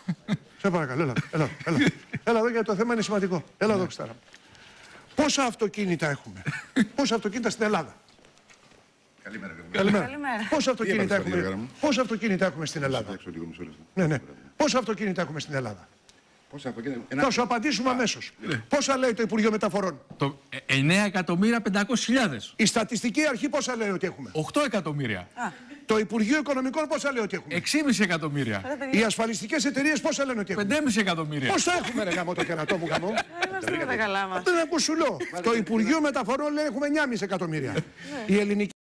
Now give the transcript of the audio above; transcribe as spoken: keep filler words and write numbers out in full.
Σε παρακαλώ, έλα, έλα, έλα. Έλα εδώ γιατί το θέμα είναι σημαντικό. Έλα εδώ, Ξτάρα. Πόσα αυτοκίνητα έχουμε? Πόσα αυτοκίνητα στην Ελλάδα? Καλημέρα. Καλημέρα. Καλημέρα. Πόσα αυτοκίνητα έχουμε, πόσα αυτοκίνητα έχουμε στην Ελλάδα? Ναι, ναι. Πόσα αυτοκίνητα έχουμε στην Ελλάδα? Πόσα αυτοκίνητα? Θα σου απαντήσουμε αμέσως. Πόσα λέει το Υπουργείο Μεταφορών? Το εννέα εκατομμύρια πεντακόσιες χιλιάδες. Η στατιστική αρχή πόσα λέει ότι έχουμε? οκτώ εκατομμύρια. Το Υπουργείο Οικονομικών πόσα λέει ότι έχουμε? έξι κόμμα πέντε εκατομμύρια. Οι ασφαλιστικές εταιρείες πόσα λένε ότι έχουμε? πέντε κόμμα πέντε εκατομμύρια. Πόσα έχουμε ρε γάμο το κερατό μου γάμο? Είμαστε με τα καλά μας. Δεν ακούς σου λέω. Το Υπουργείο Μεταφορών λέει έχουμε εννιά κόμμα πέντε εκατομμύρια. Η ελληνική